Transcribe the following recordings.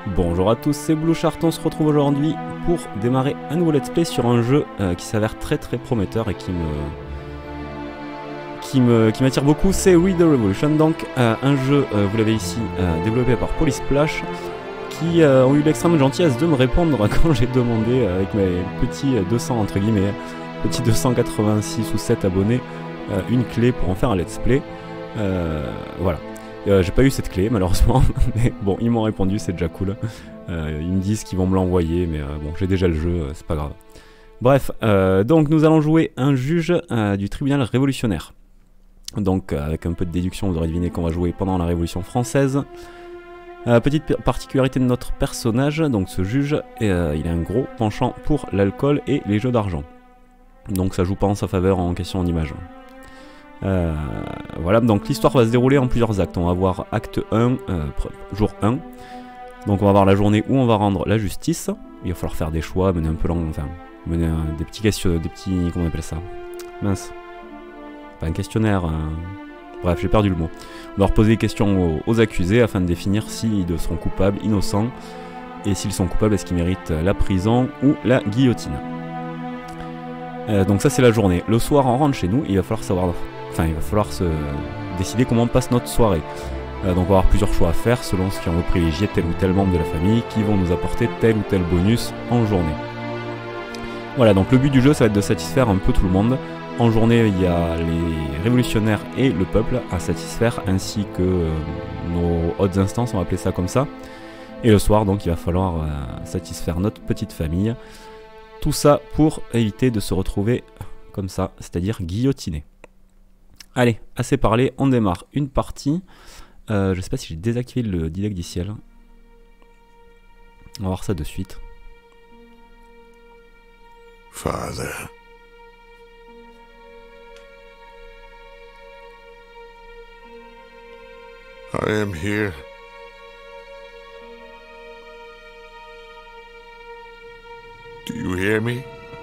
Bonjour à tous, c'est Bluechart, on se retrouve aujourd'hui pour démarrer un nouveau let's play sur un jeu qui s'avère très prometteur et qui m'attire beaucoup, c'est We the Revolution, donc un jeu, vous l'avez ici, développé par Polysplash, qui ont eu l'extrême gentillesse de me répondre quand j'ai demandé avec mes petits 200 entre guillemets, petits 286 ou 7 abonnés, une clé pour en faire un let's play. Voilà. J'ai pas eu cette clé malheureusement, mais bon, ils m'ont répondu, c'est déjà cool. Ils me disent qu'ils vont me l'envoyer, mais bon, j'ai déjà le jeu, c'est pas grave. Bref, donc nous allons jouer un juge du tribunal révolutionnaire. Donc avec un peu de déduction, vous aurez deviné qu'on va jouer pendant la Révolution française. Petite particularité de notre personnage, donc ce juge, il a un gros penchant pour l'alcool et les jeux d'argent. Donc ça joue pas en sa faveur en question d'image. Voilà, donc l'histoire va se dérouler en plusieurs actes. On va voir acte 1, jour 1. Donc on va voir la journée où on va rendre la justice. Il va falloir faire des choix, mener un peu long, enfin, mener des petits questions, comment on appelle ça? Mince. Pas un questionnaire, bref, j'ai perdu le mot. On va reposer des questions aux accusés afin de définir s'ils seront coupables, innocents. Et s'ils sont coupables, est-ce qu'ils méritent la prison ou la guillotine. Donc ça c'est la journée. Le soir on rentre chez nous, il va falloir se décider comment on passe notre soirée. Donc on va avoir plusieurs choix à faire selon ce qui on veut privilégier tel ou tel membre de la famille qui vont nous apporter tel ou tel bonus en journée. Voilà, donc le but du jeu ça va être de satisfaire un peu tout le monde. En journée il y a les révolutionnaires et le peuple à satisfaire ainsi que nos hautes instances, on va appeler ça comme ça. Et le soir donc il va falloir satisfaire notre petite famille. Tout ça pour éviter de se retrouver comme ça, c'est-à-dire guillotiné. Allez, assez parlé, on démarre une partie. Je sais pas si j'ai désactivé le didacticiel. On va voir ça de suite. Father. I am here. Do you hear me?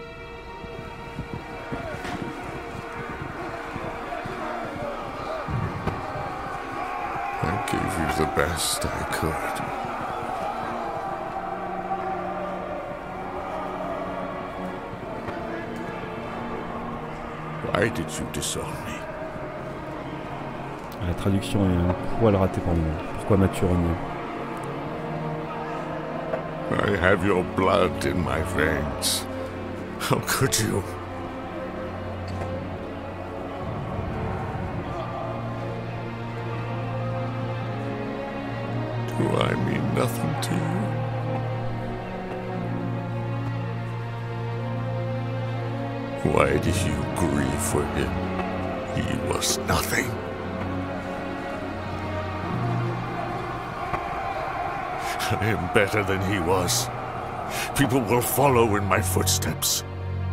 I gave you the best I could. Why did you disown me? La traduction est un poil ratée pour moi. Pourquoi m'as-tu renié? I have your blood in my veins. How could you? Do I mean nothing to you? Why did you grieve for him? He was nothing. I am better than he was. People will follow in my footsteps.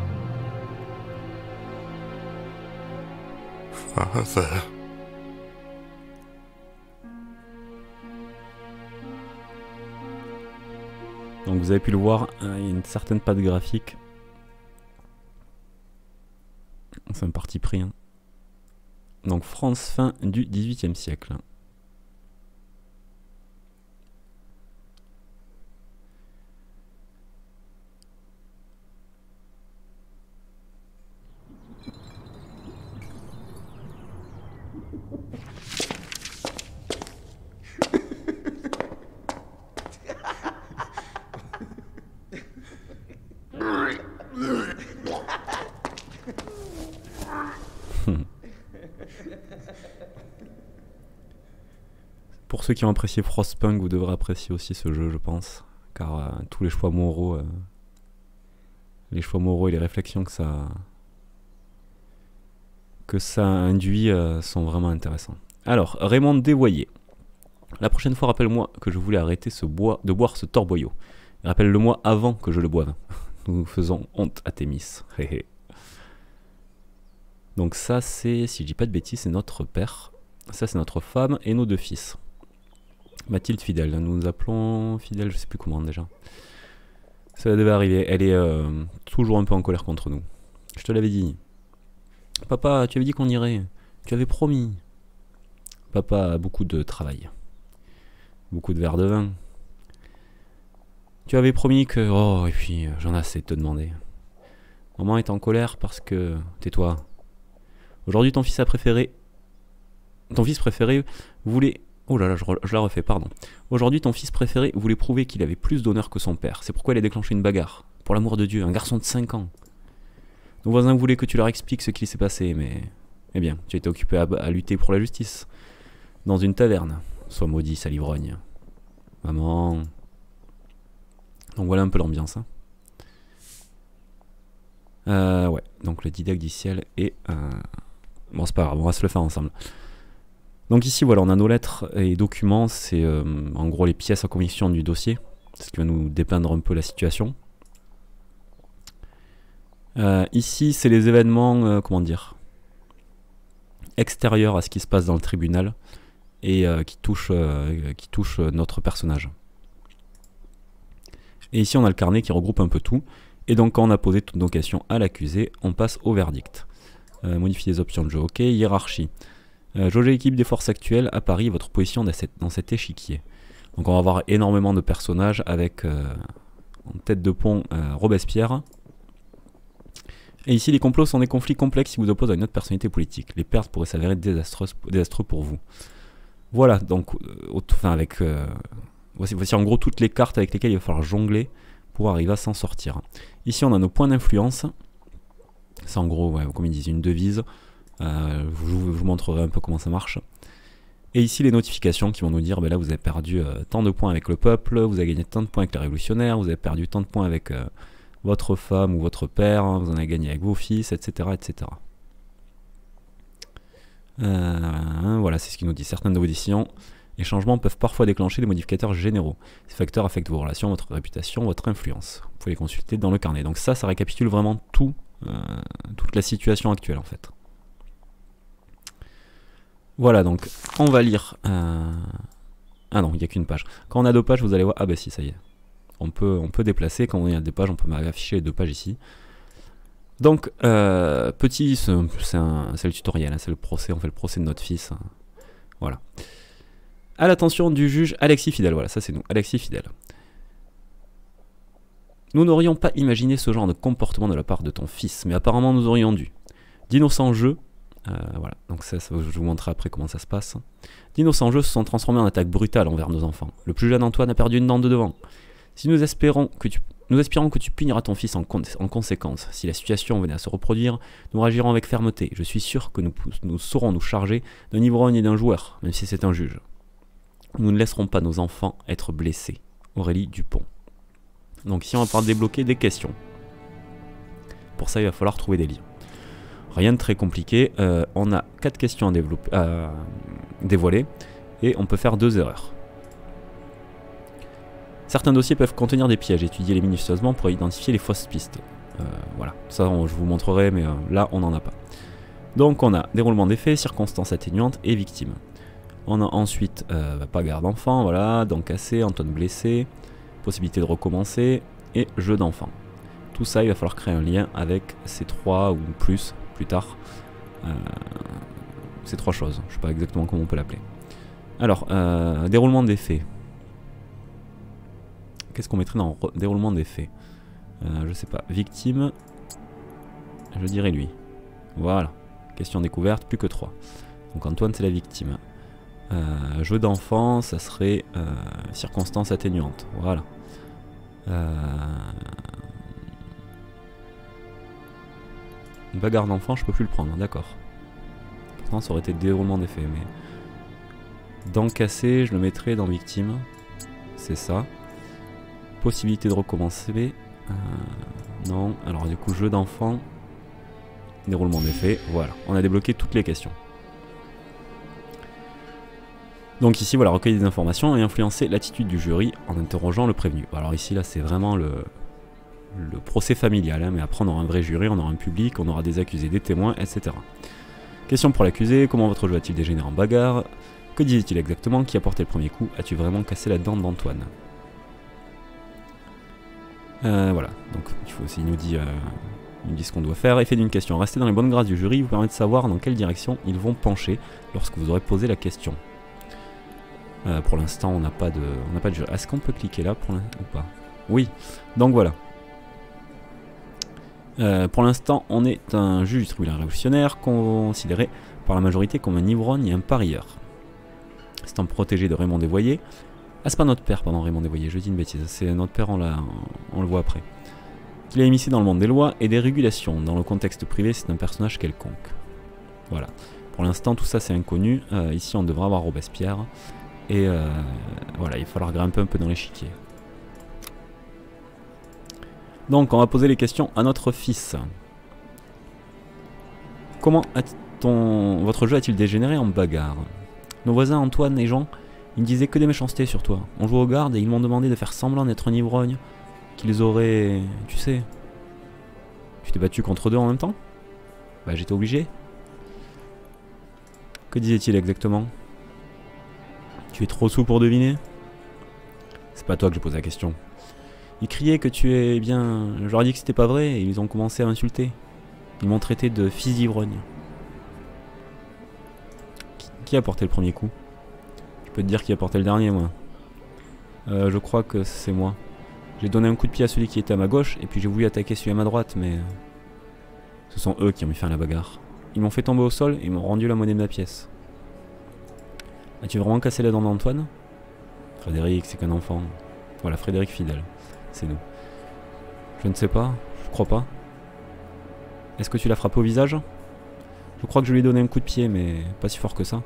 Father. Donc vous avez pu le voir, il y a une certaine patte graphique. C'est un parti pris. Hein. Donc France fin du XVIIIe siècle. Pour ceux qui ont apprécié Frostpunk, vous devrez apprécier aussi ce jeu, je pense, car tous les choix moraux et les réflexions que ça induit sont vraiment intéressants. Alors, Raymond Desvoyer. La prochaine fois, rappelle-moi que je voulais arrêter de boire ce torboyau. Rappelle-le-moi avant que je le boive. Nous faisons honte à Thémis. Donc ça, c'est, si je dis pas de bêtises, c'est notre père. Ça, c'est notre femme et nos deux fils. Mathilde Fidèle, nous nous appelons Fidèle, je sais plus comment déjà. Ça devait arriver, elle est toujours un peu en colère contre nous. Je te l'avais dit. Papa, tu avais dit qu'on irait. Tu avais promis. Papa a beaucoup de travail. Beaucoup de verres de vin. Tu avais promis que... Oh, et puis j'en ai assez de te demander. Maman est en colère parce que... Tais-toi. Aujourd'hui, ton fils préféré voulait... Oh là là, je la refais, pardon. Aujourd'hui, ton fils préféré voulait prouver qu'il avait plus d'honneur que son père. C'est pourquoi il a déclenché une bagarre. Pour l'amour de Dieu, un garçon de 5 ans. Nos voisins voulaient que tu leur expliques ce qui s'est passé, mais... Eh bien, tu étais occupé à lutter pour la justice. Dans une taverne. Sois maudit, sale ivrogne. Maman... Donc voilà un peu l'ambiance. Hein. Ouais, donc le didacticiel et... Bon, c'est pas grave, on va se le faire ensemble. Donc ici, voilà, on a nos lettres et documents. C'est en gros les pièces à conviction du dossier. C'est ce qui va nous dépeindre un peu la situation. Ici, c'est les événements, comment dire, extérieurs à ce qui se passe dans le tribunal et qui touchent notre personnage. Et ici, on a le carnet qui regroupe un peu tout. Et donc, quand on a posé toutes nos questions à l'accusé, on passe au verdict. Modifier les options de jeu, ok. Hiérarchie. Jauger l'équipe des forces actuelles à Paris, votre position dans cet échiquier. Donc, on va avoir énormément de personnages avec en tête de pont Robespierre. Et ici, les complots sont des conflits complexes qui vous opposent à une autre personnalité politique. Les pertes pourraient s'avérer désastreux pour vous. Voilà, donc, avec... Voici en gros toutes les cartes avec lesquelles il va falloir jongler pour arriver à s'en sortir. Ici on a nos points d'influence. C'est en gros, ouais, comme ils disent, une devise. Je vous montrerai un peu comment ça marche. Et ici les notifications qui vont nous dire, ben là vous avez perdu tant de points avec le peuple, vous avez gagné tant de points avec les révolutionnaires, vous avez perdu tant de points avec votre femme ou votre père, vous en avez gagné avec vos fils, etc. etc. Voilà, c'est ce qu'il nous dit. Certaines de vos décisions... Les changements peuvent parfois déclencher des modificateurs généraux. Ces facteurs affectent vos relations, votre réputation, votre influence. Vous pouvez les consulter dans le carnet. Donc ça récapitule vraiment toute la situation actuelle en fait. Voilà, donc on va lire... Ah non, il n'y a qu'une page. Quand on a 2 pages, vous allez voir... Ah bah si, ça y est. On peut déplacer. Quand on a 2 pages, on peut afficher les 2 pages ici. Donc, c'est le tutoriel, hein, c'est le procès. On fait le procès de notre fils. Voilà. À l'attention du juge Alexis Fidèle, voilà, ça c'est nous, Alexis Fidèle. Nous n'aurions pas imaginé ce genre de comportement de la part de ton fils, mais apparemment nous aurions dû. D'innocents jeux, voilà, donc ça, je vous montrerai après comment ça se passe. D'innocents jeux se sont transformés en attaques brutales envers nos enfants. Le plus jeune Antoine a perdu une dent de devant. Si nous espérons que tu puniras ton fils en conséquence. Si la situation venait à se reproduire, nous réagirons avec fermeté. Je suis sûr que nous saurons nous charger d'un ivrogne et d'un joueur, même si c'est un juge. Nous ne laisserons pas nos enfants être blessés. Aurélie Dupont. Donc ici on va pouvoir débloquer des questions. Pour ça il va falloir trouver des liens. Rien de très compliqué. On a 4 questions à dévoiler. Et on peut faire 2 erreurs. Certains dossiers peuvent contenir des pièges. Étudiez-les minutieusement pour identifier les fausses pistes. Voilà. Ça je vous montrerai mais là on n'en a pas. Donc on a déroulement des faits, circonstances atténuantes et victimes. On a ensuite pas garde d'enfant, voilà, dents cassées, Antoine blessé, possibilité de recommencer et jeu d'enfant. Tout ça, il va falloir créer un lien avec ces 3 ou plus tard. Ces 3 choses, je sais pas exactement comment on peut l'appeler. Alors, déroulement des faits. Qu'est-ce qu'on mettrait dans déroulement des faits? Je sais pas, victime, je dirais lui. Voilà, question découverte, plus que 3. Donc Antoine c'est la victime. Jeu d'enfant, ça serait circonstances atténuantes. Voilà. Bagarre d'enfant, je peux plus le prendre, d'accord. Pourtant, ça aurait été déroulement des faits, mais. Dents cassées, je le mettrais dans victime. C'est ça. Possibilité de recommencer. Non. Alors, du coup, jeu d'enfant. Déroulement des faits. Voilà. On a débloqué toutes les questions. Donc ici, voilà, recueillir des informations et influencer l'attitude du jury en interrogeant le prévenu. Alors ici, là, c'est vraiment le procès familial, hein, mais après, on aura un vrai jury, on aura un public, on aura des accusés, des témoins, etc. Question pour l'accusé, comment votre jeu a-t-il dégénéré en bagarre? Que disait-il exactement? Qui a porté le premier coup? As-tu vraiment cassé la dent d'Antoine? Voilà, donc il nous dit ce qu'on doit faire. Effet d'une question. Rester dans les bonnes grâces du jury vous permet de savoir dans quelle direction ils vont pencher lorsque vous aurez posé la question. Pour l'instant, on n'a pas de jeu. Est-ce qu'on peut cliquer là ou pas? Oui, donc voilà. Pour l'instant, on est un juge du tribunal révolutionnaire considéré par la majorité comme un ivrogne et un parieur. C'est un protégé de Raymond Desvoyer. Ah, c'est pas notre père, pardon, Raymond Desvoyer, je dis une bêtise, c'est notre père, on le voit après. Il est immiscé dans le monde des lois et des régulations. Dans le contexte privé, c'est un personnage quelconque. Voilà. Pour l'instant, tout ça c'est inconnu. Ici, on devrait avoir Robespierre. Et voilà, il va falloir grimper un peu dans l'échiquier. Donc, on va poser les questions à notre fils. Comment votre jeu a-t-il dégénéré en bagarre? Nos voisins Antoine et Jean, ils ne disaient que des méchancetés sur toi. On jouait aux gardes et ils m'ont demandé de faire semblant d'être un ivrogne. Qu'ils auraient... Tu sais... Tu t'es battu contre deux en même temps? Bah j'étais obligé. Que disait-il exactement? Tu es trop sous pour deviner? C'est pas toi que je pose la question. Ils criaient que tu es bien... Je leur ai dit que c'était pas vrai et ils ont commencé à m'insulter. Ils m'ont traité de fils d'ivrogne. Qui a porté le premier coup? Je peux te dire qui a porté le dernier, moi. Je crois que c'est moi. J'ai donné un coup de pied à celui qui était à ma gauche et puis j'ai voulu attaquer celui à ma droite, mais... Ce sont eux qui ont mis fin à la bagarre. Ils m'ont fait tomber au sol et ils m'ont rendu la monnaie de ma pièce. As-tu vraiment cassé la dent d'Antoine? Frédéric, c'est qu'un enfant. Voilà, Frédéric fidèle. C'est nous. Je ne sais pas, je crois pas. Est-ce que tu l'as frappé au visage? Je crois que je lui ai donné un coup de pied, mais pas si fort que ça.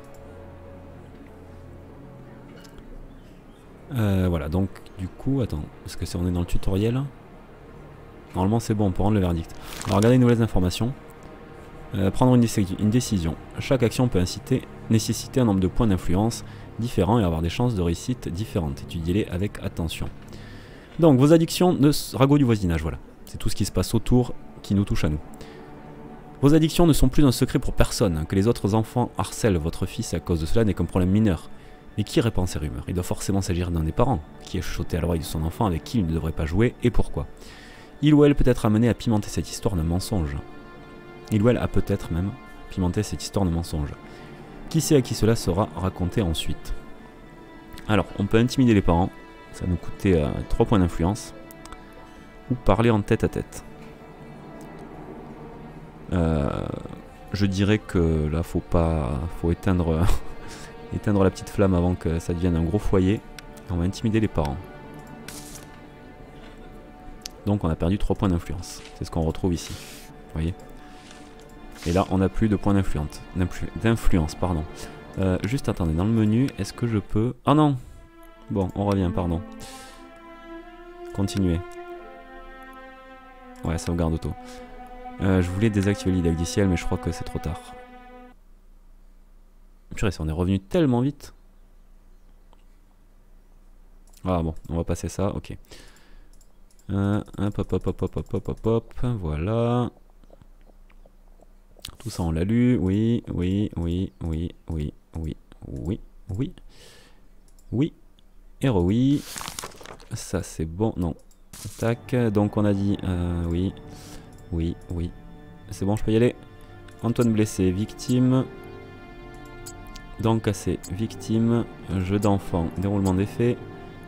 Voilà, donc du coup, attends, est-ce que on est dans le tutoriel? Normalement c'est bon, on peut rendre le verdict. Alors regardez les nouvelles informations. Prendre une décision. Chaque action peut nécessiter un nombre de points d'influence différents et avoir des chances de réussite différentes. Étudiez-les avec attention. Donc vos addictions de ragots du voisinage, voilà. C'est tout ce qui se passe autour qui nous touche à nous. Vos addictions ne sont plus un secret pour personne. Que les autres enfants harcèlent votre fils à cause de cela n'est qu'un problème mineur. Mais qui répand ces rumeurs? Il doit forcément s'agir d'un des parents, qui a chuchoté à l'oreille de son enfant avec qui il ne devrait pas jouer, et pourquoi. Il ou elle peut être amené à pimenter cette histoire de mensonge. Il ou elle a peut-être même pimenté cette histoire de mensonge. Qui sait à qui cela sera raconté ensuite? Alors, on peut intimider les parents, ça nous coûtait 3 points d'influence, ou parler en tête à tête. Je dirais que là, faut éteindre... éteindre la petite flamme avant que ça devienne un gros foyer. On va intimider les parents. Donc on a perdu 3 points d'influence. C'est ce qu'on retrouve ici. Vous voyez? Et là on n'a plus de points d'influence. Pardon. Juste attendez, dans le menu, est-ce que je peux... Ah non! Bon, on revient, pardon. Continuer. Ouais, sauvegarde auto. Je voulais désactiver l'idée indiciel, mais je crois que c'est trop tard. Purée, on est revenu tellement vite. Ah bon, on va passer ça, ok. Hop, voilà. Tout ça on l'a lu, oui. Et oui. Ça c'est bon, non. Tac, donc on a dit, oui. C'est bon, je peux y aller. Antoine blessé, victime. Dents cassées, victime, jeu d'enfant, déroulement des faits.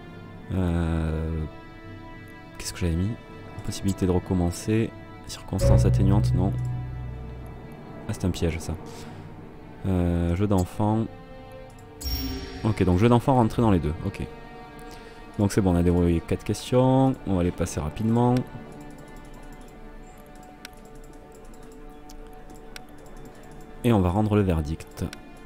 Qu'est-ce que j'avais mis? Possibilité de recommencer. Circonstances atténuantes, non. Ah, c'est un piège ça. Jeu d'enfant. Ok, donc jeu d'enfant rentré dans les deux. Ok. Donc c'est bon, on a déroulé 4 questions. On va les passer rapidement. Et on va rendre le verdict.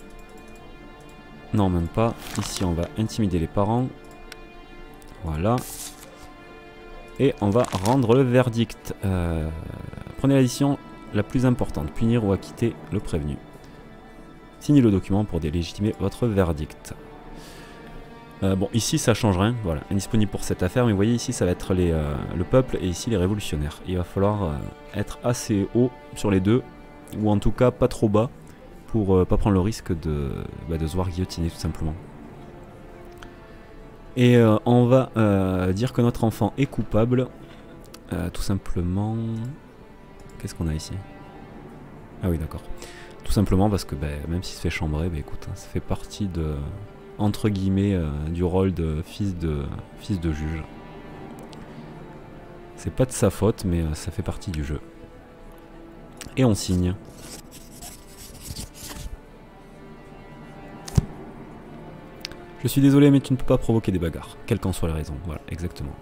Non, même pas. Ici, on va intimider les parents. Voilà. Et on va rendre le verdict. Prenez la décision la plus importante. Punir ou acquitter le prévenu. Signez le document pour délégitimer votre verdict. Bon, ici, ça change rien. Voilà, indisponible pour cette affaire. Mais vous voyez, ici, ça va être le peuple et ici, les révolutionnaires. Il va falloir être assez haut sur les deux. Ou en tout cas, pas trop bas. Pour pas prendre le risque de se voir guillotiner tout simplement. Et on va dire que notre enfant est coupable. Tout simplement... Qu'est-ce qu'on a ici? Ah oui d'accord. Tout simplement parce que même s'il se fait chambrer, écoute, ça fait partie de... entre guillemets du rôle de fils de juge. C'est pas de sa faute, mais ça fait partie du jeu. Et on signe. Je suis désolé, mais tu ne peux pas provoquer des bagarres, quelle qu'en soit la raison. Voilà, exactement.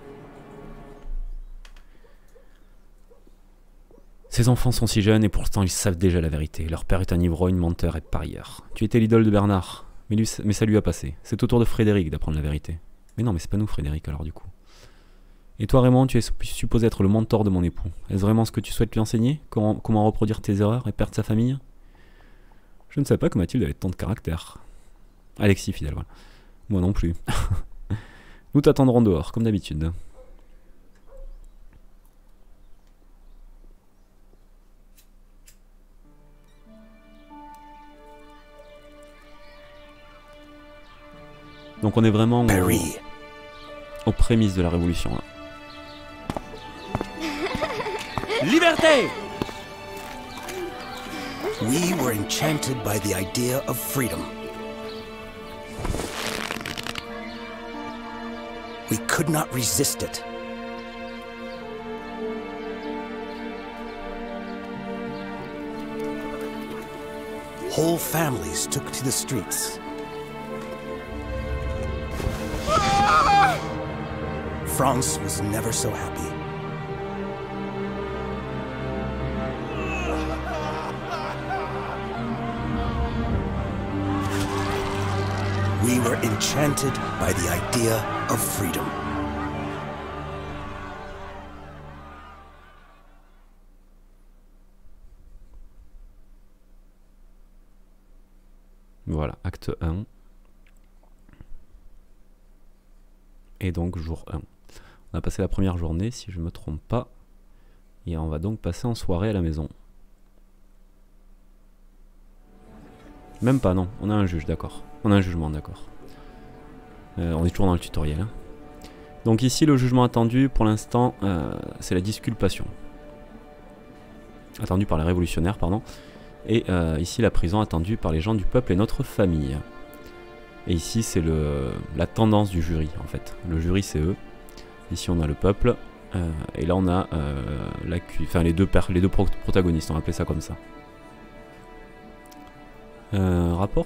Ces enfants sont si jeunes et pourtant ils savent déjà la vérité. Leur père est un ivrogne, menteur et parieur. Tu étais l'idole de Bernard, mais ça lui a passé. C'est au tour de Frédéric d'apprendre la vérité. Mais non, mais c'est pas nous Frédéric alors du coup. Et toi Raymond, tu es supposé être le mentor de mon époux. Est-ce vraiment ce que tu souhaites lui enseigner? Comment reproduire tes erreurs et perdre sa famille? Je ne savais pas que Mathilde avait tant de caractère. Alexis fidèle, voilà. Moi non plus. Nous t'attendrons dehors, comme d'habitude. Donc on est vraiment aux prémices de la révolution là. Liberté! We were enchanted by the idea of freedom. We could not resist it. Whole families took to the streets. France was never so happy. We were enchanted by the idea of freedom. Voilà, acte 1. Et donc jour 1. On a passé la première journée, si je ne me trompe pas. Et on va donc passer en soirée à la maison. Même pas, non. On a un juge, d'accord. On a un jugement, d'accord. On est toujours dans le tutoriel. Hein. Donc ici, le jugement attendu, pour l'instant, c'est la disculpation. Attendu par les révolutionnaires, pardon. Et ici, la prison attendue par les gens du peuple et notre famille. Et ici, c'est la tendance du jury, en fait. Le jury, c'est eux. Ici, on a le peuple. Et là, on a les deux protagonistes, on va appeler ça comme ça. Rapport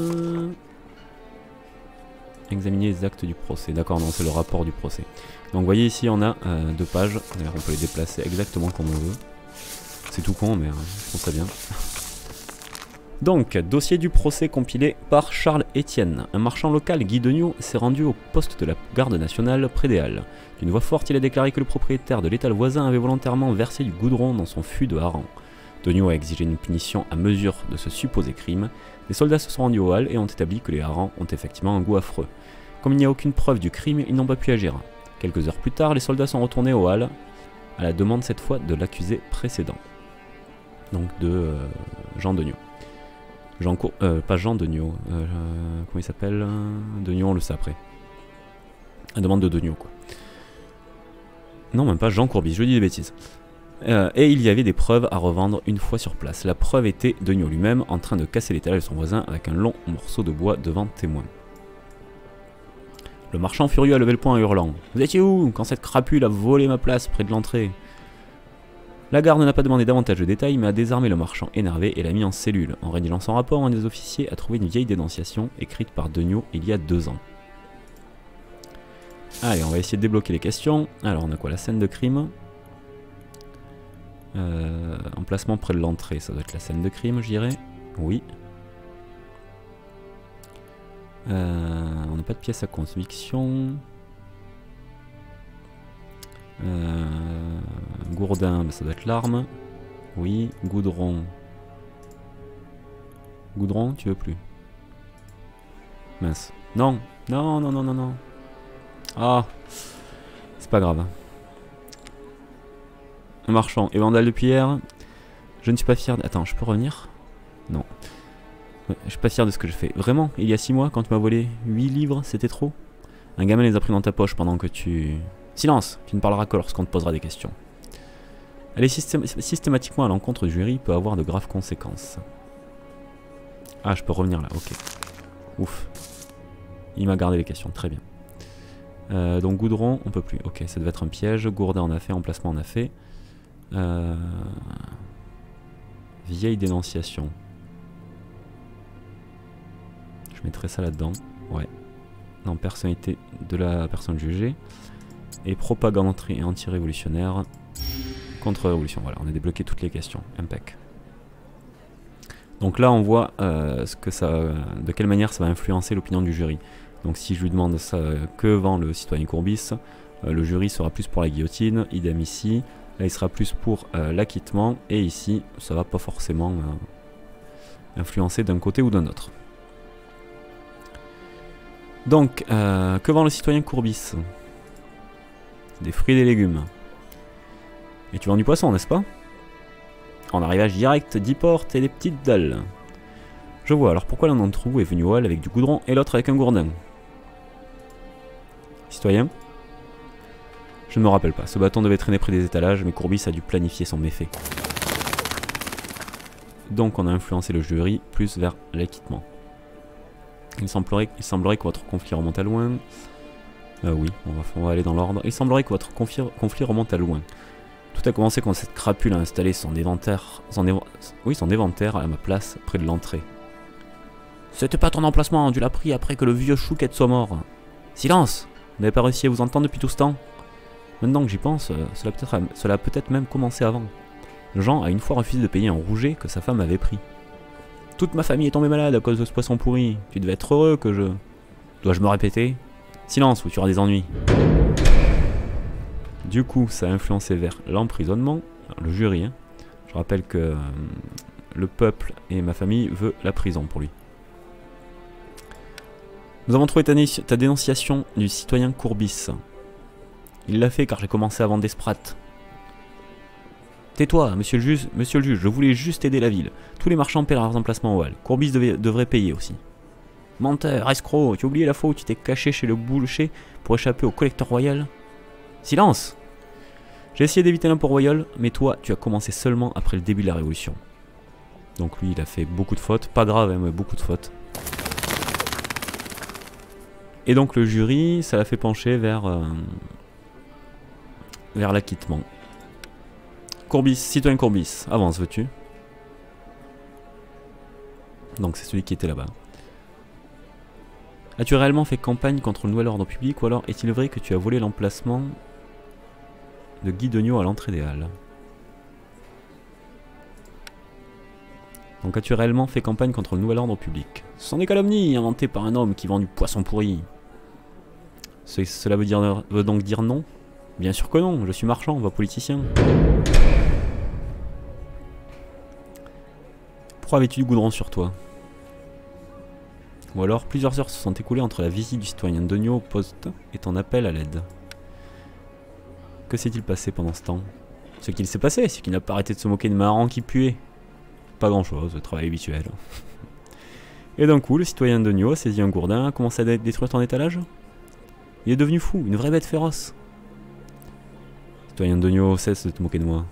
examiner les actes du procès. D'accord, non, c'est le rapport du procès. Donc, vous voyez ici, on a 2 pages. D'ailleurs, on peut les déplacer exactement comme on veut. C'est tout con, mais je trouve ça bien. Donc, dossier du procès compilé par Charles Etienne. Un marchand local, Guy Degnaud, s'est rendu au poste de la garde nationale près des Halles. D'une voix forte, il a déclaré que le propriétaire de l'étal voisin avait volontairement versé du goudron dans son fût de hareng. Degnaud a exigé une punition à mesure de ce supposé crime. Les soldats se sont rendus aux Halles et ont établi que les harengs ont effectivement un goût affreux. Comme il n'y a aucune preuve du crime, ils n'ont pas pu agir. Quelques heures plus tard, les soldats sont retournés aux Halles, à la demande cette fois de l'accusé précédent. Donc de Jean Degnaud. Pas Jean Degnaud, comment il s'appelle? Degnaud, on le sait après. La demande de Degnaud, quoi. Non, même pas Jean Courbis, je dis des bêtises. Et il y avait des preuves à revendre une fois sur place. La preuve était Degnaud lui-même en train de casser l'étalage de son voisin avec un long morceau de bois devant témoin. Le marchand furieux a levé le poing en hurlant. « Vous étiez où quand cette crapule a volé ma place près de l'entrée ?» La garde n'a pas demandé davantage de détails, mais a désarmé le marchand énervé et l'a mis en cellule. En rédigeant son rapport, un des officiers a trouvé une vieille dénonciation écrite par Degnaud il y a 2 ans. Allez, on va essayer de débloquer les questions. Alors, on a quoi? La scène de crime. Emplacement près de l'entrée, ça doit être la scène de crime, je dirais. Oui. On n'a pas de pièce à conviction. Gourdin, bah ça doit être l'arme. Oui, goudron. Goudron, tu veux plus? Mince. Non, non, non, non, non, non. Ah, c'est pas grave. Un marchand et vandale de pierre. Je ne suis pas fier de... Attends, je peux revenir? Non. Je suis pas fier de ce que je fais. Vraiment, il y a 6 mois, quand tu m'as volé 8 livres, c'était trop? Un gamin les a pris dans ta poche pendant que tu... Silence! Tu ne parleras que lorsqu'on te posera des questions. Aller systématiquement à l'encontre du jury peut avoir de graves conséquences. Ah, je peux revenir là, ok. Ouf. Il m'a gardé les questions, très bien. Donc Goudron, on peut plus. Ok, ça devait être un piège. Gourdin, on a fait. Emplacement, on a fait. Vieille dénonciation. Je mettrai ça là-dedans. Ouais. Non, personnalité de la personne jugée. Et propagande anti-révolutionnaire. Contre-révolution. Voilà, on a débloqué toutes les questions. Impec. Donc là, on voit de quelle manière ça va influencer l'opinion du jury. Donc si je lui demande ça, que vend le citoyen Courbis, le jury sera plus pour la guillotine, idem ici. Là, il sera plus pour l'acquittement. Et ici, ça va pas forcément influencer d'un côté ou d'un autre. Donc, que vend le citoyen Courbis? Des fruits et des légumes. Et tu vends du poisson, n'est-ce pas? En arrivage direct, 10 portes et des petites dalles. Je vois, alors pourquoi l'un d'entre vous est venu au hall avec du goudron et l'autre avec un gourdin? Citoyen? Je ne me rappelle pas, ce bâton devait traîner près des étalages, mais Courbis a dû planifier son méfait. Donc on a influencé le jury plus vers l'acquittement. Il semblerait que votre conflit remonte à loin. Oui, on va aller dans l'ordre. Il semblerait que votre conflit remonte à loin. Tout a commencé quand cette crapule a installé son éventaire à ma place, près de l'entrée. C'était pas ton emplacement, tu l'as pris après que le vieux Chouquette soit mort. Silence! Vous n'avez pas réussi à vous entendre depuis tout ce temps? Maintenant que j'y pense, cela a peut-être même commencé avant. Jean a une fois refusé de payer un rouget que sa femme avait pris. Toute ma famille est tombée malade à cause de ce poisson pourri. Tu devais être heureux que je... Dois-je me répéter? Silence ou tu auras des ennuis. Du coup, ça a influencé vers l'emprisonnement, le jury. Hein. Je rappelle que le peuple et ma famille veulent la prison pour lui. Nous avons trouvé ta dénonciation du citoyen Courbis. Il l'a fait car j'ai commencé à vendre des sprats. Tais-toi, monsieur le juge, je voulais juste aider la ville. Tous les marchands paient leurs emplacements au hall. Courbis devrait payer aussi. Menteur, escroc, tu as oublié la fois où tu t'es caché chez le boucher pour échapper au collecteur royal? Silence! J'ai essayé d'éviter l'impôt royal, mais toi, tu as commencé seulement après le début de la Révolution. Donc lui, il a fait beaucoup de fautes. Pas grave, hein, mais beaucoup de fautes. Et donc le jury, ça l'a fait pencher vers l'acquittement. Courbis, citoyen Courbis, avance, veux-tu? Donc c'est celui qui était là-bas. As-tu réellement fait campagne contre le nouvel ordre public ou alors est-il vrai que tu as volé l'emplacement de Guy Degnaud à l'entrée des halles? Donc as-tu réellement fait campagne contre le nouvel ordre public? Ce sont des calomnies inventées par un homme qui vend du poisson pourri. Cela veut donc dire non? Bien sûr que non, je suis marchand, pas politicien. Pourquoi avais-tu du goudron sur toi? Ou alors, plusieurs heures se sont écoulées entre la visite du citoyen Degnaud au poste et ton appel à l'aide. Que s'est-il passé pendant ce temps? Ce qu'il s'est passé, c'est qu'il n'a pas arrêté de se moquer de ma hareng qui puait. Pas grand-chose, le travail habituel. Et d'un coup, le citoyen Degnaud a saisi un gourdin, a commencé à détruire ton étalage. Il est devenu fou, une vraie bête féroce. Citoyen Degnaud, cesse de te moquer de moi.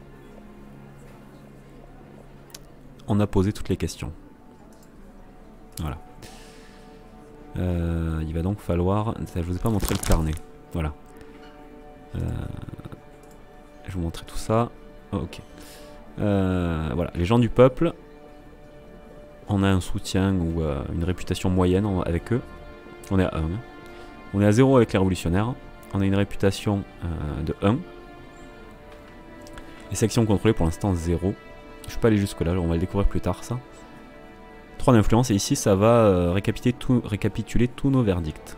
On a posé toutes les questions. Voilà. Il va donc falloir... Je vous ai pas montré le carnet. Voilà. Je vais vous montrer tout ça. Oh, ok. Voilà. Les gens du peuple. On a un soutien ou une réputation moyenne avec eux. On est à 1. On est à 0 avec les révolutionnaires. On a une réputation de 1. Les sections contrôlées pour l'instant 0. Je ne suis pas allé jusque là, on va le découvrir plus tard ça. 3 d'influence et ici ça va récapituler tous nos verdicts.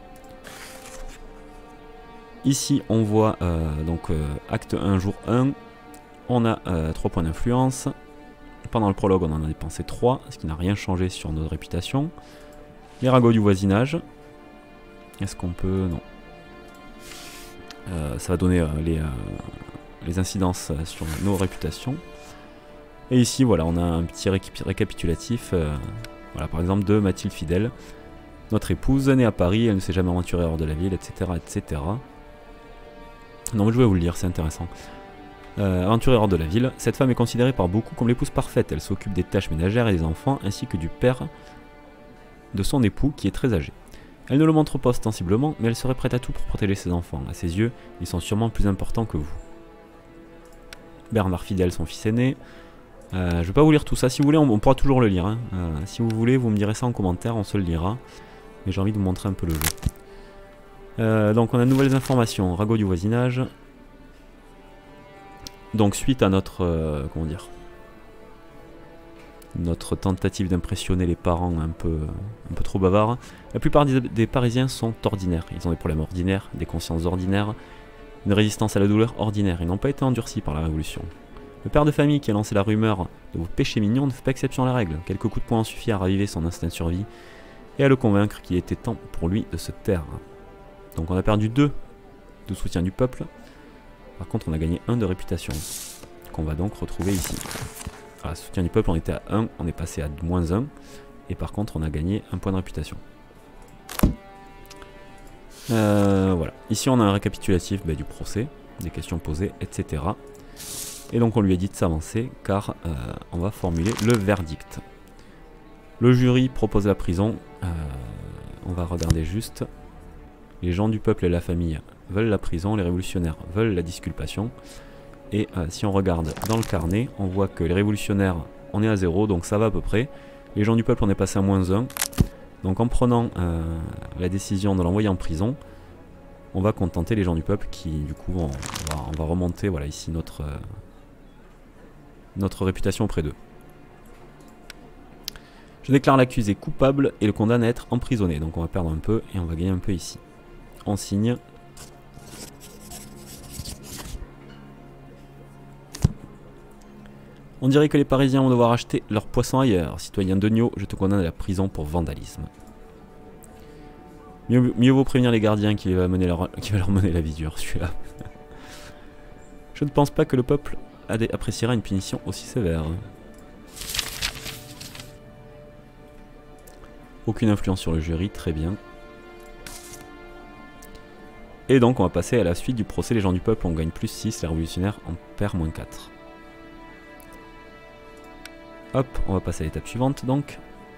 Ici on voit donc acte 1 jour 1. On a 3 points d'influence. Pendant le prologue on en a dépensé 3, ce qui n'a rien changé sur notre réputation. Les ragots du voisinage. Est-ce qu'on peut... Non. Ça va donner les incidences sur nos réputations. Et ici, voilà, on a un petit récapitulatif. Voilà, par exemple, de Mathilde Fidèle. Notre épouse, née à Paris, elle ne s'est jamais aventurée hors de la ville, etc. etc. Non, mais je vais vous le lire, c'est intéressant. Aventurée hors de la ville, cette femme est considérée par beaucoup comme l'épouse parfaite. Elle s'occupe des tâches ménagères et des enfants, ainsi que du père de son époux, qui est très âgé. Elle ne le montre pas ostensiblement, mais elle serait prête à tout pour protéger ses enfants. À ses yeux, ils sont sûrement plus importants que vous. Bernard Fidèle, son fils aîné. Je vais pas vous lire tout ça. Si vous voulez, on pourra toujours le lire. Hein. Si vous voulez, vous me direz ça en commentaire, on se le lira. Mais j'ai envie de vous montrer un peu le jeu. Donc on a de nouvelles informations. Ragot du voisinage. Donc suite à notre... comment dire, notre tentative d'impressionner les parents un peu trop bavards, la plupart des Parisiens sont ordinaires. Ils ont des problèmes ordinaires, des consciences ordinaires, une résistance à la douleur ordinaire. Ils n'ont pas été endurcis par la Révolution. Le père de famille qui a lancé la rumeur de vos péchés mignons ne fait pas exception à la règle. Quelques coups de poing ont suffi à raviver son instinct de survie et à le convaincre qu'il était temps pour lui de se taire. Donc on a perdu 2 de soutien du peuple. Par contre on a gagné 1 de réputation, qu'on va donc retrouver ici. Voilà, soutien du peuple, on était à 1, on est passé à -1. Et par contre on a gagné 1 point de réputation. Voilà. Ici on a un récapitulatif du procès, des questions posées, etc. Et donc on lui a dit de s'avancer car on va formuler le verdict. Le jury propose la prison. On va regarder juste. Les gens du peuple et la famille veulent la prison, les révolutionnaires veulent la disculpation. Et si on regarde dans le carnet, on voit que les révolutionnaires, on est à 0, donc ça va à peu près. Les gens du peuple, on est passé à -1. Donc en prenant la décision de l'envoyer en prison, on va contenter les gens du peuple qui, du coup, on va remonter, voilà, ici notre réputation auprès d'eux. Je déclare l'accusé coupable et le condamne à être emprisonné. Donc on va perdre un peu et on va gagner un peu ici. On signe. On dirait que les Parisiens vont devoir acheter leur poisson ailleurs. Citoyen Degnaud, je te condamne à la prison pour vandalisme. Mieux vaut prévenir les gardiens qui va leur mener la vie dure, celui-là. Je ne pense pas que le peuple appréciera une punition aussi sévère. Aucune influence sur le jury, très bien. Et donc on va passer à la suite du procès. Les gens du peuple, on gagne +6, les révolutionnaires en perd -4. Hop, on va passer à l'étape suivante donc.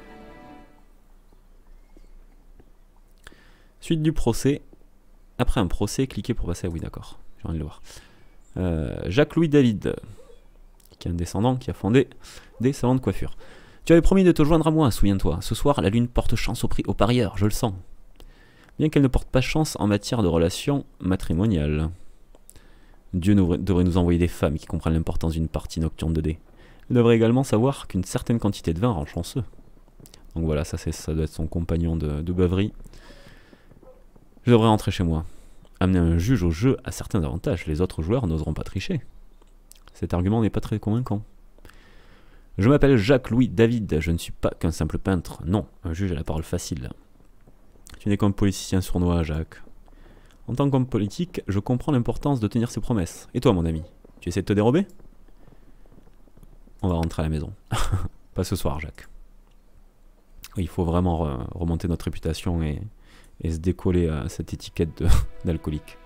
Suite du procès. Après un procès, cliquez pour passer à oui, d'accord. J'ai envie de le voir. Jacques-Louis David, qui est un descendant qui a fondé des salons de coiffure. Tu avais promis de te joindre à moi, souviens-toi. Ce soir, la lune porte chance aux parieurs, je le sens. Bien qu'elle ne porte pas chance en matière de relations matrimoniales. Dieu devrait nous envoyer des femmes qui comprennent l'importance d'une partie nocturne de dés. Elle devrait également savoir qu'une certaine quantité de vin rend chanceux. Donc voilà, ça doit être son compagnon de beuverie. Je devrais rentrer chez moi. Amener un juge au jeu a certains avantages. Les autres joueurs n'oseront pas tricher. Cet argument n'est pas très convaincant. Je m'appelle Jacques-Louis David. Je ne suis pas qu'un simple peintre. Non, un juge a la parole facile. Tu n'es qu'un politicien sournois, Jacques. En tant qu'homme politique, je comprends l'importance de tenir ses promesses. Et toi, mon ami, tu essaies de te dérober? On va rentrer à la maison. Pas ce soir, Jacques. Il faut vraiment remonter notre réputation et se décoller à cette étiquette d'alcoolique.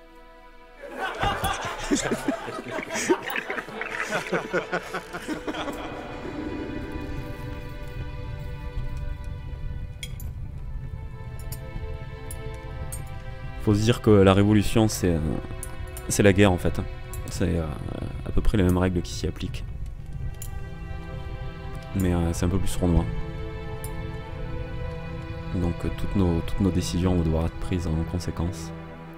Faut se dire que la révolution, c'est la guerre en fait. C'est à peu près les mêmes règles qui s'y appliquent. Mais c'est un peu plus sournois. Donc toutes nos décisions vont devoir être prises en conséquence.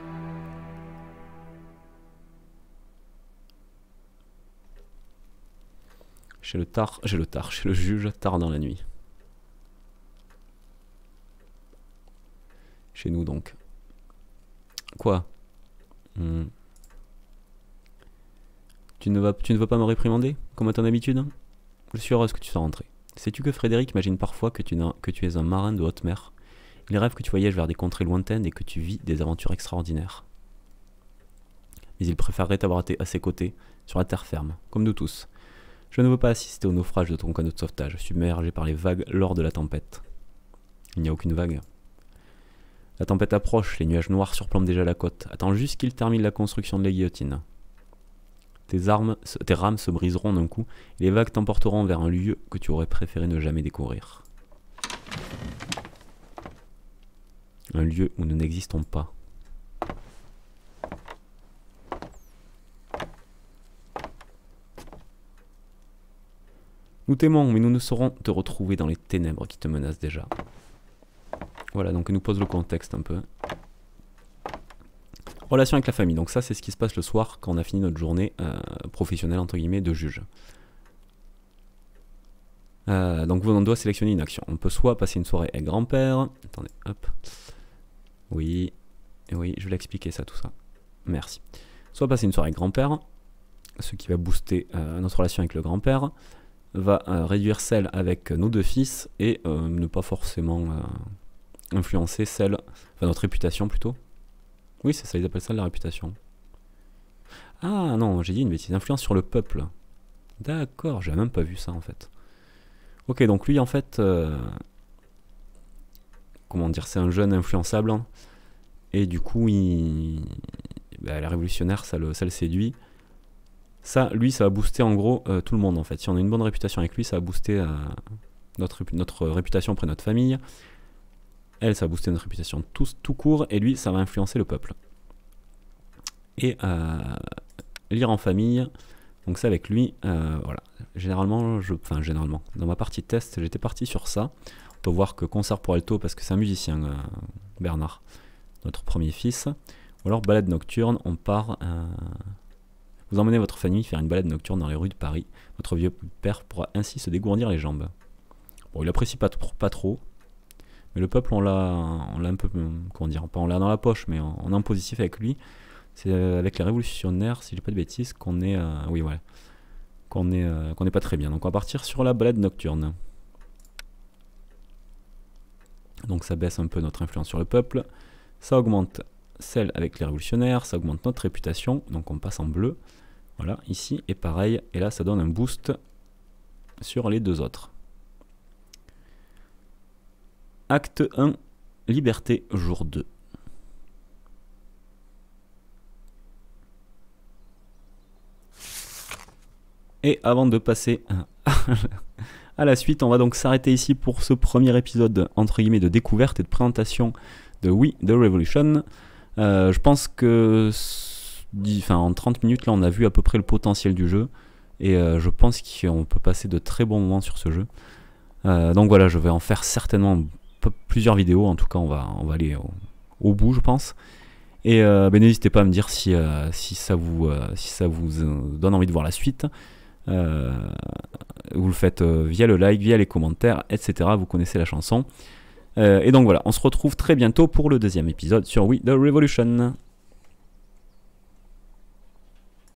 Chez le juge, tard dans la nuit. Chez nous donc. Quoi? Tu ne veux pas me réprimander, comme à ton habitude? Je suis heureuse que tu sois rentré. Sais-tu que Frédéric imagine parfois que tu es un marin de haute mer? Il rêve que tu voyages vers des contrées lointaines et que tu vis des aventures extraordinaires. Mais il préférerait t'avoir à ses côtés, sur la terre ferme, comme nous tous. Je ne veux pas assister au naufrage de ton canot de sauvetage, submergé par les vagues lors de la tempête. Il n'y a aucune vague. La tempête approche, les nuages noirs surplombent déjà la côte. Attends juste qu'il termine la construction de la guillotine. Tes rames se briseront d'un coup, et les vagues t'emporteront vers un lieu que tu aurais préféré ne jamais découvrir. Un lieu où nous n'existons pas. Nous t'aimons, mais nous ne saurons te retrouver dans les ténèbres qui te menacent déjà. Voilà, donc il nous pose le contexte un peu. Relation avec la famille, donc ça c'est ce qui se passe le soir quand on a fini notre journée professionnelle entre guillemets de juge. Donc on doit sélectionner une action. On peut soit passer une soirée avec grand-père. Attendez, hop. Oui, oui, je vais l'expliquer ça, tout ça. Merci. Soit passer une soirée avec grand-père, ce qui va booster notre relation avec le grand-père, va réduire celle avec nos deux fils et ne pas forcément influencer celle, enfin notre réputation plutôt. Oui, c'est ça, ils appellent ça la réputation. Ah non, j'ai dit une bêtise, influence sur le peuple. D'accord, j'avais même pas vu ça en fait. Ok, donc lui en fait, comment dire, c'est un jeune influençable, hein, et du coup, les révolutionnaires, ça le séduit. Ça, lui, ça va booster en gros tout le monde en fait. Si on a une bonne réputation avec lui, ça va booster notre réputation auprès de notre famille. Elle, ça va booster notre réputation tout court, et lui, ça va influencer le peuple. Et lire en famille, donc ça avec lui, voilà. Généralement, dans ma partie test, j'étais parti sur ça. On peut voir que concert pour alto, parce que c'est un musicien, Bernard, notre premier fils. Ou alors balade nocturne, on part... Vous emmenez votre famille faire une balade nocturne dans les rues de Paris. Votre vieux père pourra ainsi se dégourdir les jambes. Bon, il apprécie pas trop. Mais le peuple, on l'a un peu, comment dire, pas on l'a dans la poche, mais on est en positif avec lui. C'est avec les révolutionnaires, si j'ai pas de bêtises, qu'on est, oui, voilà, qu'on est pas très bien. Donc on va partir sur la balade nocturne. Donc ça baisse un peu notre influence sur le peuple. Ça augmente celle avec les révolutionnaires, ça augmente notre réputation. Donc on passe en bleu. Voilà, ici, et pareil. Et là, ça donne un boost sur les deux autres. Acte 1, liberté, jour 2. Et avant de passer à la suite, on va donc s'arrêter ici pour ce premier épisode, entre guillemets, de découverte et de présentation de We The Revolution. Je pense que en 30 minutes, là, on a vu à peu près le potentiel du jeu. Et je pense qu'on peut passer de très bons moments sur ce jeu. Donc voilà, je vais en faire certainement plusieurs vidéos. En tout cas, on va aller au bout, je pense. Et n'hésitez pas à me dire si ça vous donne envie de voir la suite. Vous le faites via le like, via les commentaires, etc. Vous connaissez la chanson. Et donc voilà, on se retrouve très bientôt pour le deuxième épisode sur We The Revolution.